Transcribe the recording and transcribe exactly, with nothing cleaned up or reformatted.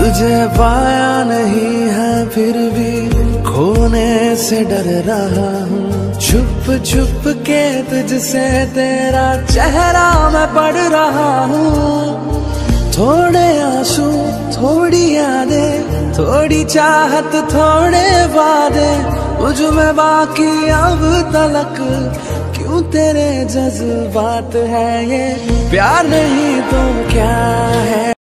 तुझे पाया नहीं है फिर भी खोने से डर रहा हूँ। छुप छुप के तुझसे तेरा चेहरा मैं पढ़ रहा हूँ। थोड़े आंसू थोड़ी यादें थोड़ी चाहत थोड़े वादे मुझ में बाकी अब तलक क्यों तेरे जज्बात है। ये प्यार नहीं तो क्या है।